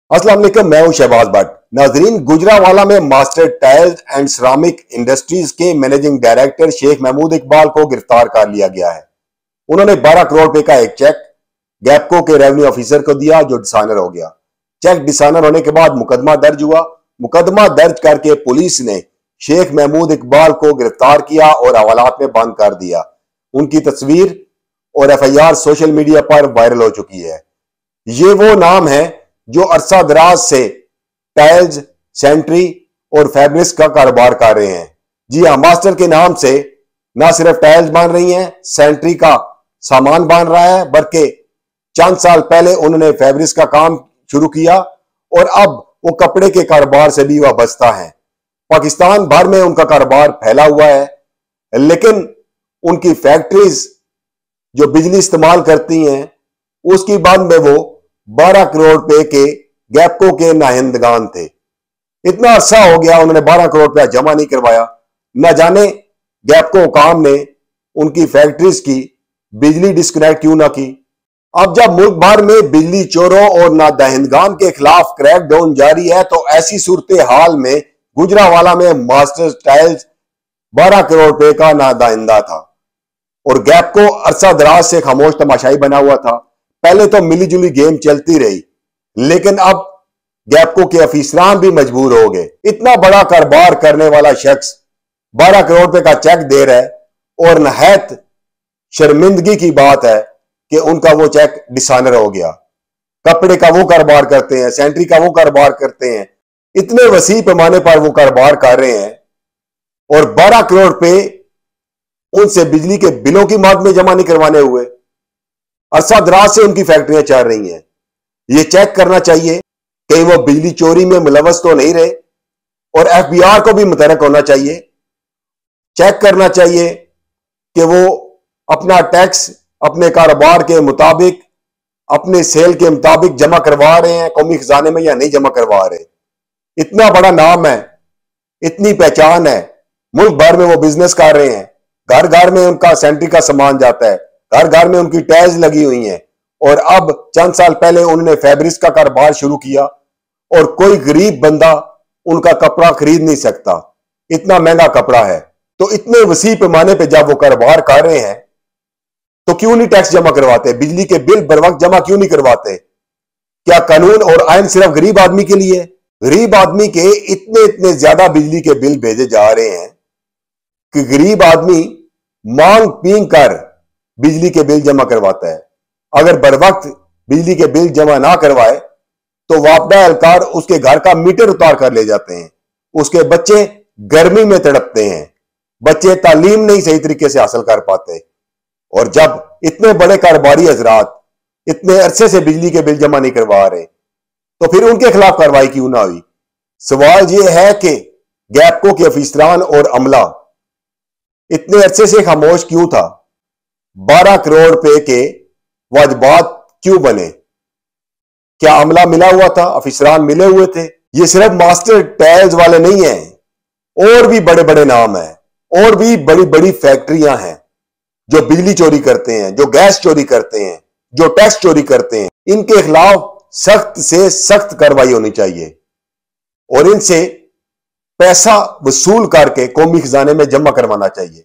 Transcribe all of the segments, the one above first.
अस्सलाम वालेकुम, मैं हूं शहबाज भट्ट। नाजरीन, गुजरावाला में master tiles and ceramic industries के मैनेजिंग डायरेक्टर शेख महमूद इकबाल को गिरफ्तार कर लिया गया है। उन्होंने 12 करोड़ रुपए का एक चेक गैपको के रेवेन्यू ऑफिसर को दिया, जो डिसऑनर हो गया। चेक डिसऑनर होने के बाद मुकदमा दर्ज हुआ। मुकदमा दर्ज करके पुलिस ने शेख महमूद इकबाल को गिरफ्तार किया और हवालात में बंद कर दिया। उनकी तस्वीर और FIR सोशल मीडिया पर वायरल हो चुकी है। ये वो नाम है जो अरसा दराज से टाइल्स, सैनिटरी और फैब्रिक्स का कारोबार कर रहे हैं। जी हाँ, मास्टर के नाम से ना सिर्फ टाइल्स बन रही हैं, सैनिटरी का सामान बन रहा है, बल्कि चंद साल पहले उन्होंने फैब्रिक्स का काम शुरू किया और अब वो कपड़े के कारोबार से भी वाबस्ता है। पाकिस्तान भर में उनका कारोबार फैला हुआ है, लेकिन उनकी फैक्ट्रीज जो बिजली इस्तेमाल करती हैं उसकी बंद में वो 12 करोड़ रुपए के गैपको के नाहिंदगान थे। इतना अरसा हो गया उन्होंने 12 करोड़ रुपया जमा नहीं करवाया। न जाने गैपको काम ने उनकी फैक्ट्रीज की बिजली डिस्कनेक्ट क्यों ना की। अब जब मुल्क भर में बिजली चोरों और नादहिंदगान के खिलाफ क्रैकडाउन जारी है, तो ऐसी सूरत हाल में गुजरावाला में मास्टर टाइल्स 12 करोड़ रुपए का नादहिंदा था और गैपको अरसा दराज से खामोश तमाशाई बना हुआ था। पहले तो मिली जुली गेम चलती रही, लेकिन अब गैपको के अफीसरान भी मजबूर हो गए। इतना बड़ा कारोबार करने वाला शख्स 12 करोड़ रुपए का चेक दे रहा है और नहायत शर्मिंदगी की बात है कि उनका वो चेक डिसऑनर हो गया। कपड़े का वो कारोबार करते हैं, सैनिटरी का वो कारोबार करते हैं, इतने वसी पैमाने पर वो कारोबार कर रहे हैं और 12 करोड़ रुपए उनसे बिजली के बिलों की मद में जमा नहीं करवाने हुए। अरसा दराज से उनकी फैक्ट्रियां चल रही हैं। ये चेक करना चाहिए कि वो बिजली चोरी में मुलव्वस तो नहीं रहे और FBR को भी मुतहरक होना चाहिए। चेक करना चाहिए कि वो अपना टैक्स अपने कारोबार के मुताबिक, अपने सेल के मुताबिक जमा करवा रहे हैं कौमी खजाने में या नहीं जमा करवा रहे। इतना बड़ा नाम है, इतनी पहचान है, मुल्क भर में वो बिजनेस कर रहे हैं। घर घर में उनका सैनिटरी का सामान जाता है, घर घर में उनकी टाइल्स लगी हुई हैं और अब चंद साल पहले उन्होंने फैब्रिक्स का कारोबार शुरू किया और कोई गरीब बंदा उनका कपड़ा खरीद नहीं सकता, इतना महंगा कपड़ा है। तो इतने वसी पैमाने पे जब वो कारोबार कर रहे हैं तो क्यों नहीं टैक्स जमा करवाते? बिजली के बिल बर वक्त जमा क्यों नहीं करवाते? क्या कानून और आइन सिर्फ गरीब आदमी के लिए? गरीब आदमी के इतने इतने ज्यादा बिजली के बिल भेजे जा रहे हैं कि गरीब आदमी मांग पींग कर बिजली के बिल जमा करवाता है। अगर बर वक्त बिजली के बिल जमा ना करवाए तो वापडा एहलकार उसके घर का मीटर उतार कर ले जाते हैं। उसके बच्चे गर्मी में तड़पते हैं, बच्चे तालीम नहीं सही तरीके से हासिल कर पाते। और जब इतने बड़े कारोबारी हजरात इतने अरसे से बिजली के बिल जमा नहीं करवा रहे तो फिर उनके खिलाफ कार्रवाई क्यों ना हुई? सवाल यह है कि गैपको के अफीसरान और अमला इतने अरसे से खामोश क्यों था? 12 करोड़ रुपए के वाजबात क्यों बने? क्या अमला मिला हुआ था? अफीसरान मिले हुए थे? ये सिर्फ मास्टर टाइल्स वाले नहीं हैं, और भी बड़े बड़े नाम हैं और भी बड़ी बड़ी फैक्ट्रियां हैं जो बिजली चोरी करते हैं, जो गैस चोरी करते हैं, जो टैक्स चोरी करते हैं। इनके खिलाफ सख्त से सख्त कार्रवाई होनी चाहिए और इनसे पैसा वसूल करके कौमी खजाने में जमा करवाना चाहिए।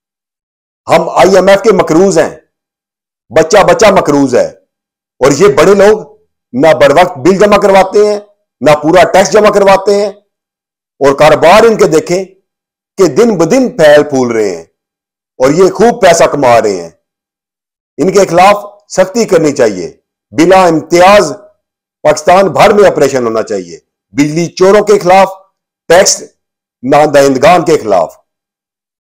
हम IMF के मकरूज हैं, बच्चा बच्चा मकरूज है और ये बड़े लोग ना बर वक्त बिल जमा करवाते हैं, ना पूरा टैक्स जमा करवाते हैं और कारोबार इनके देखें कि दिन ब दिन फैल फूल रहे हैं और ये खूब पैसा कमा रहे हैं। इनके खिलाफ सख्ती करनी चाहिए। बिला इम्तियाज पाकिस्तान भर में ऑपरेशन होना चाहिए बिजली चोरों के खिलाफ, टैक्स नादहिंदगान के खिलाफ।